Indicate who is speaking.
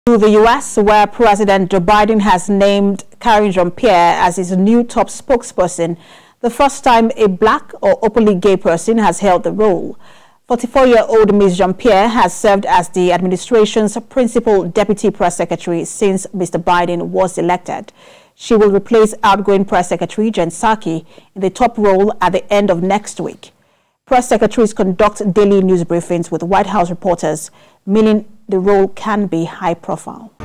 Speaker 1: To the U.S., where President Joe Biden has named Karine Jean-Pierre as his new top spokesperson, the first time a black or openly gay person has held the role. 44-year-old Ms Jean-Pierre has served as the administration's principal deputy press secretary since Mr. Biden was elected. She will replace outgoing press secretary Jen Psaki in the top role at the end of next week. Press secretaries conduct daily news briefings with White House reporters, meaning the role can be high profile.